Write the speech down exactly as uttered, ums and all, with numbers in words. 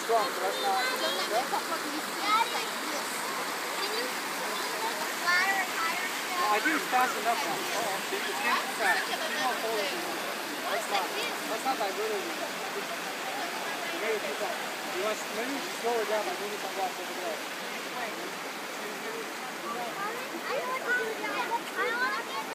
strong, so that's not. So that makes up what we see like this. Can you flatter and higher? No, I think it's fast enough now. Oh, see, it's getting too fast. See how cold it is. That's not. That's not diverted. You made it too fast. You want maybe you should slow it down by moving some rocks over there.